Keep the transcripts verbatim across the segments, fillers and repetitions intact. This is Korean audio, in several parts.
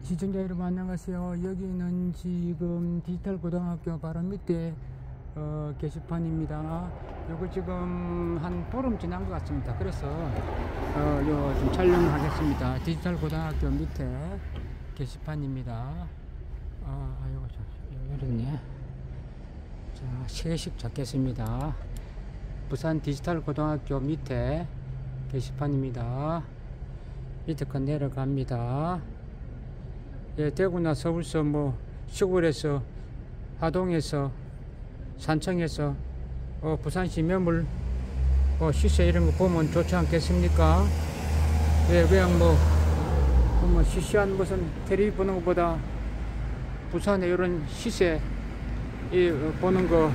시청자 여러분 안녕하세요. 여기는 지금 디지털 고등학교 바로 밑에 어, 게시판입니다. 요거 지금 한 보름 지난 것 같습니다. 그래서 어, 요 좀 촬영하겠습니다. 디지털 고등학교 밑에 게시판입니다. 아, 요거 좀 이렇네. 자, 세씩 잡겠습니다. 부산 디지털 고등학교 밑에 게시판입니다. 밑에 건 내려갑니다. 예, 대구나 서울서 뭐 시골에서 하동에서 산청에서 어, 부산시 매물 어, 시세 이런 거 보면 좋지 않겠습니까? 예, 그냥 뭐, 뭐 시시한 무슨 텔레비 보는 것보다 부산의 이런 시세 이 어, 보는 거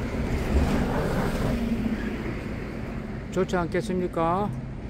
좋지 않겠습니까?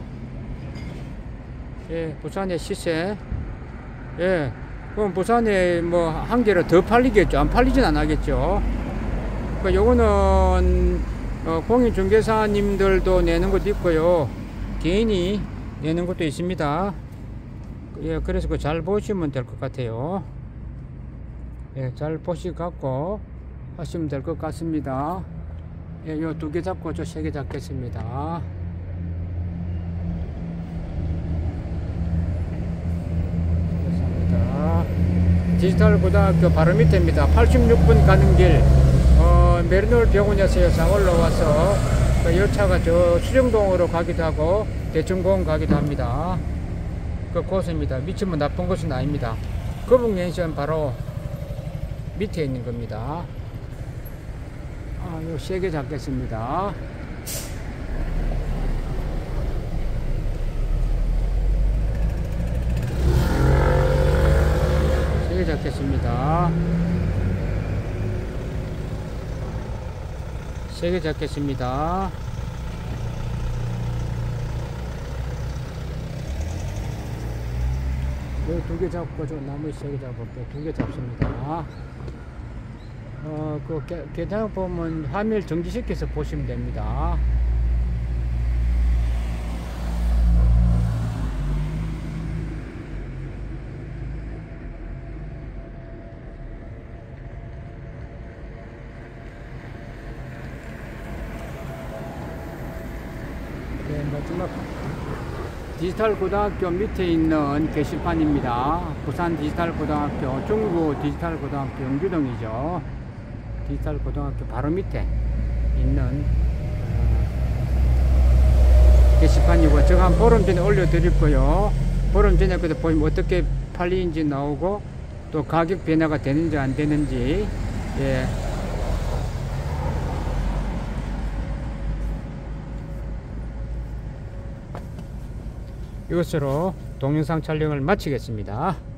예, 부산의 시세. 예, 그럼 부산에 뭐 한 개로 더 팔리겠죠? 안 팔리진 않겠죠? 그러니까 요거는 어, 공인중개사님들도 내는 것도 있고요, 개인이 내는 것도 있습니다. 예, 그래서 그 잘 보시면 될 것 같아요. 예, 잘 보시 갖고 하시면 될 것 같습니다. 예, 요 두 개 잡고 저 세 개 잡겠습니다. 디지털 고등학교 바로 밑에입니다. 팔십육 분 가는 길, 어, 메리노 병원에서 상 올라와서 그 열차가 저 수정동으로 가기도 하고 대충공 가기도 합니다. 그 곳입니다. 미치면 나쁜 곳은 아닙니다. 거북연시는 바로 밑에 있는 겁니다. 아, 요 세 개 잡겠습니다. 잡겠습니다. 세 개 잡겠습니다. 여기 두 개 잡고 저 나머지 세 개 잡을게요. 두 개 잡습니다. 어, 그 계단 보면 화면 정지시켜서 보시면 됩니다. 네, 마지막 디지털 고등학교 밑에 있는 게시판입니다. 부산 디지털 고등학교, 중구 디지털 고등학교 영주동이죠. 디지털 고등학교 바로 밑에 있는 어, 게시판이고, 제가 한 보름 전에 올려드릴 거요. 보름 전에 그때 보면 어떻게 팔리는지 나오고, 또 가격 변화가 되는지 안 되는지. 예. 이것으로 동영상 촬영을 마치겠습니다.